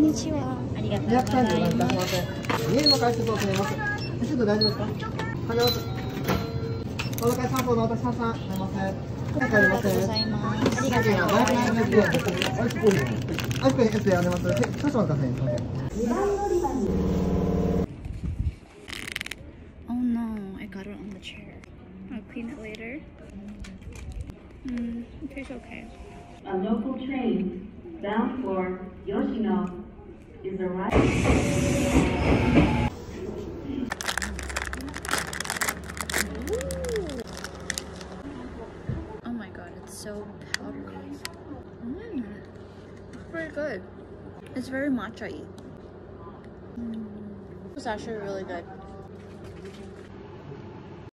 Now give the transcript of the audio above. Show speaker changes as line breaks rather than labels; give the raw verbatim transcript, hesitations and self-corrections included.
にちは。ありがとうございます。
メールの解説を進めます。すぐ大丈夫ですか？鼻を。お腹酸素の私さんさん飲みます。
ありがとうございます。ありがとうございます。
アイスクリーム、アイスクリーム、アイスクリームあります。少々お待たせください。
Oh no, I got it on the chair. I'll clean it later. Hmm, it tastes okay.
A local train bound for Yoshino is arriving.
Oh my god, it's so powdery. Mm, it's pretty good. It's very matcha-y. Mm. It's actually really good.